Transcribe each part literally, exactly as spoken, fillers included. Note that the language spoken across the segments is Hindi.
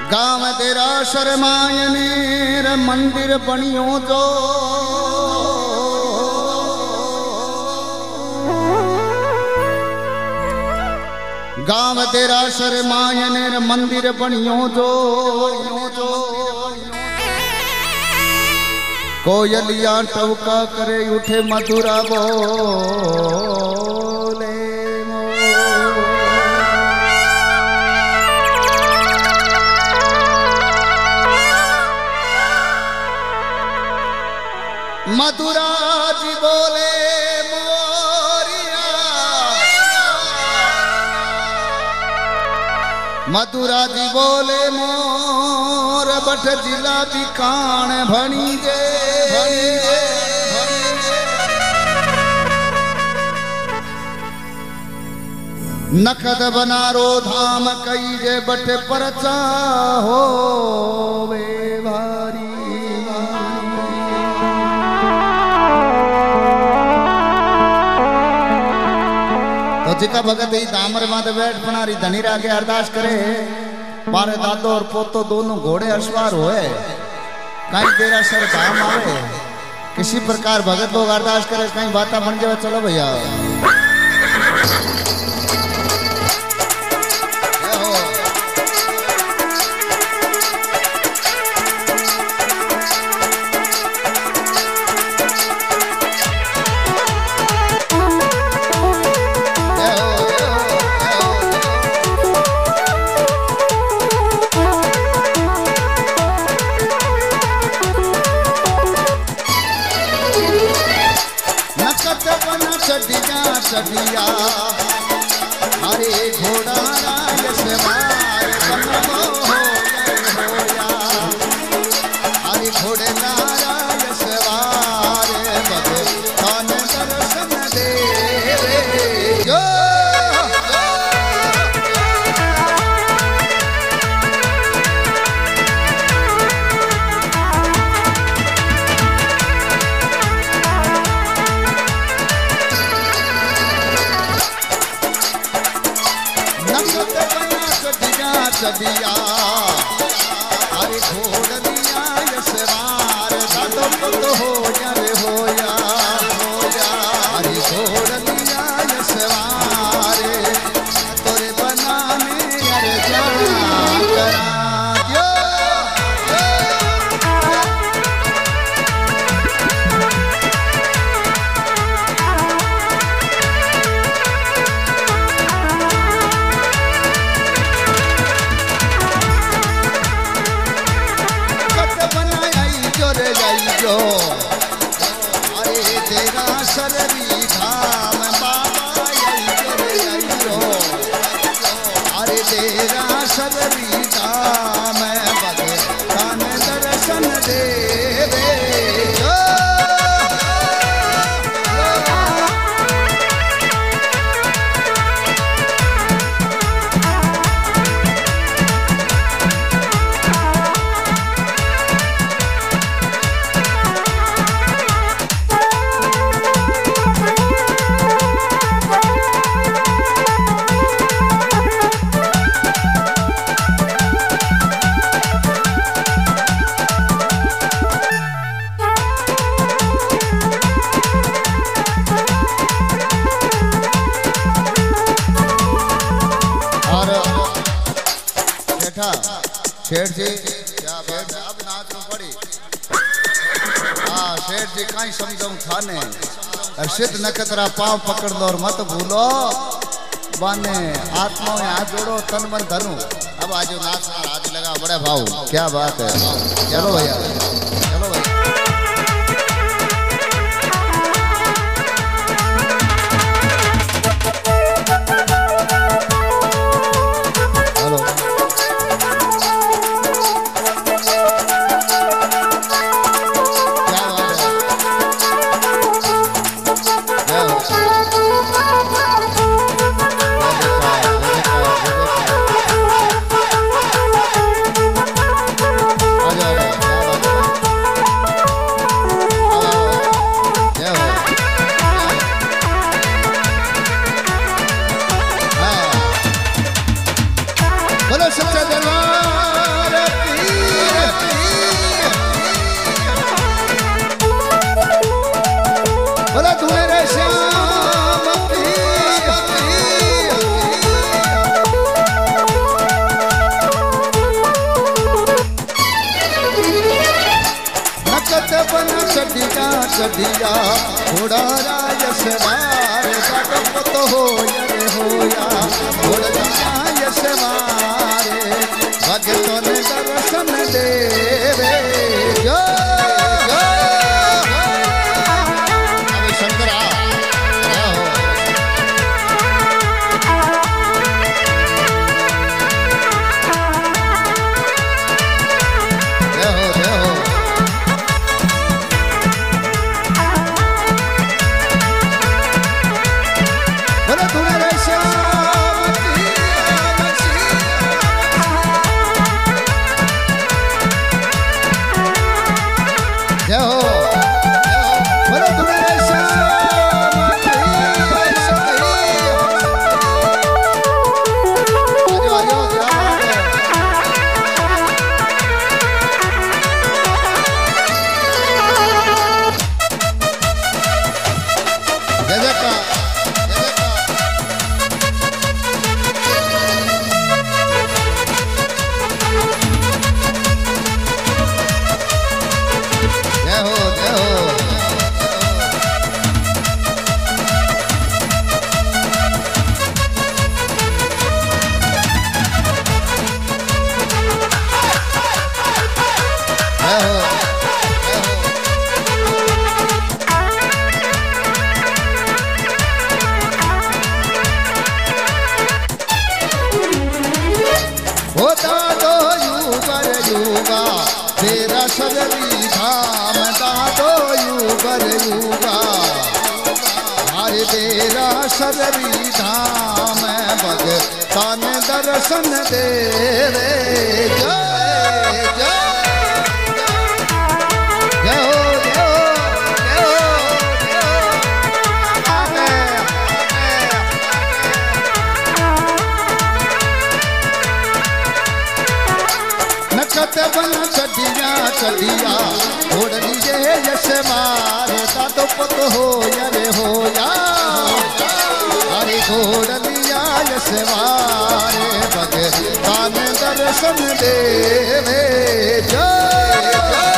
गाँव तेरा शर्मायनेर मंदिर बनियो जो गाँव तेरा शर्मायनेर मंदिर बनियो जो कोयलिया टवका करे उठे मधुरा बोले मधुरा जी बोले मोरिया मधुरा जी बोले मोर बठ जिला बिकान भणी गे नखद बनारो धाम कई जे बठ परचा हो वे भारी तो जिका भगत ही दामर माते बैठ बनारी धनी रागे अरदास करे मारे दादो और पोतो दोनों घोड़े अश्वार होए कहीं तेरा सर धाम आवे किसी प्रकार भगत लोग अरदास करे कहीं बाता बन जाए। चलो भैया चढ़िया हरे घोड़ा राय सवार बनमो होया हरे घोड़े नाराय सवार भगवान दर्शन देवे जो चढ़िया हरे घोड़ दिया सवार दादो पुत हो रे होया होया हरे घोड़ दिया सवार तोरे बनाने अरे जान करा अरे तेरा सरवी धाम बाबा यो अरे तेरा सरवी धाम भगवान दर्शन देवे शेठ जी क्या बात है अब नाच में पड़ी हाँ शेठ जी कहीं समझाऊं थाने अर्षित नकतरा पांव पकड़ लो और मत भूलो बाने आत्मा में हाथ जोड़ो तन मन धनु अब आज नाच हाथ लगा बड़ा भाव क्या बात है। चलो भैया चलो भैया Bye. घोड़ा यशवार बाटो तो हो रे होया घोड़िया यशवारे भगतों ने दर्शन देवे जो शंकरा शबरी धाम दादो युगर युगा हरे तेरा शबरी धाम भगतान दर्शन देवे जय जय जय हो जय हो नकत बन चढ़िया चढ़िया घोड़ लीजे यश मारे दादो पुत हो रे होया हरे घोड़ लिया यश मारे भगतान दर्शन देवे जय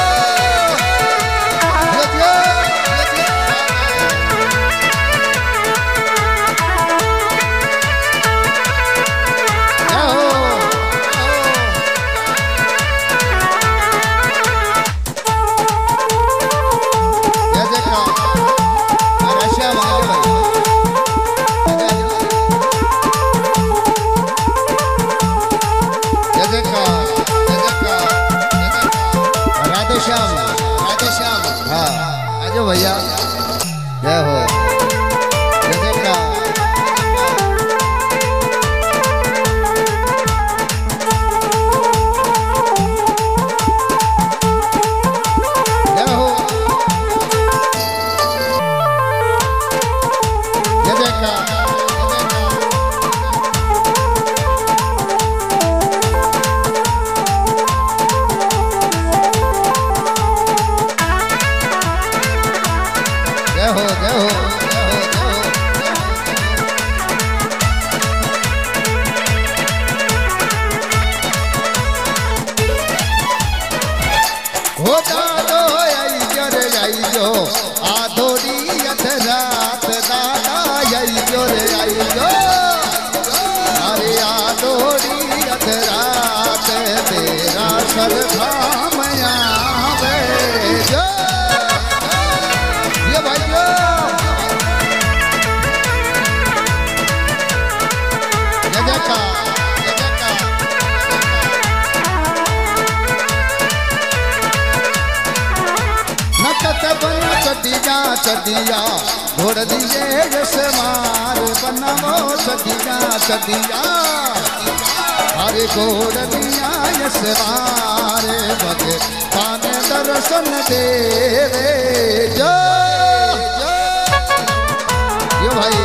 भैया जय हो चढ़िया घोड़ दिए यश मार बनवो चढ़िया चढ़िया हरे घोड़ दिया यश मार भगतान दर्शन देवे जय जय भाई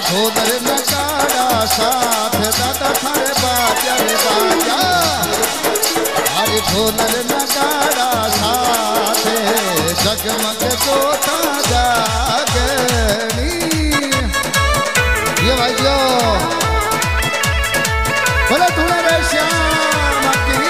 ढोलर नगाड़ा साथ दादा थारे बाजा रे बाजा अरे ढोलर नगाड़ा साथ जगमग जोता जागनी ये भाइयों बोलो धुन रे श्याम की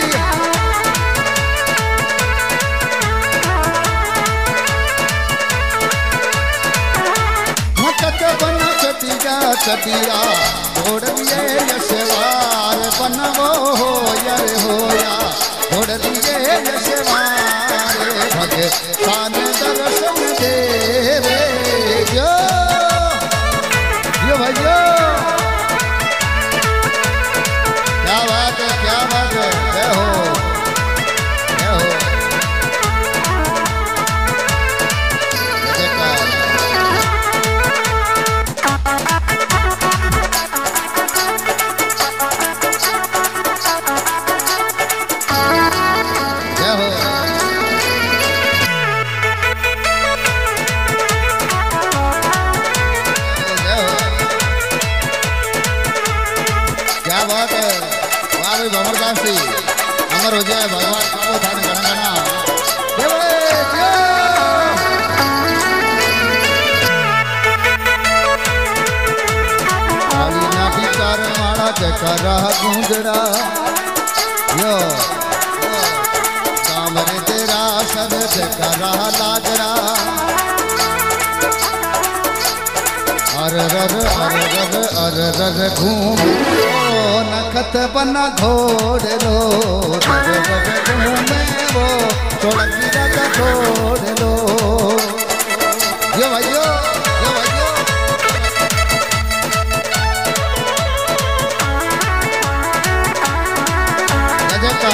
मकत बना चटिया चटिया छोड़ दिए यशवार बनवो हो यर होया छोड़ दिए यशवार भगवान दर्शन दे रे जो ये भैया क्या बात है क्या बात है जय हो जय हो अमरदास जी अमर हो जाए भगवान को थाने गणगणा वाला जकरा गूंजरा यो कामरे तेरा सब जकरा लागरा अर रर अर रर अर रर घूम नखत बना घोड़ लो रर रर घूमे वो चौड़की राजा छोड़ लो ये भाइयों ये भाइयों का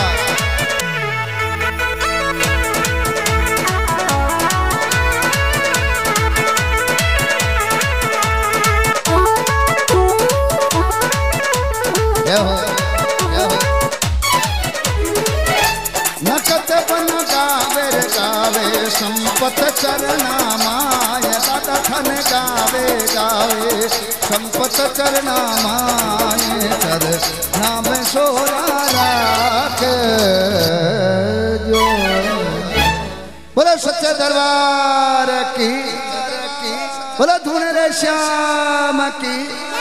नकत बन गावे गावे संपत चरना माय दादा खन गावे गावे संपत चरना माय चर नाम सोरा राख जो बोलो सच्चे दरबार की बोलो धुन रे श्याम की।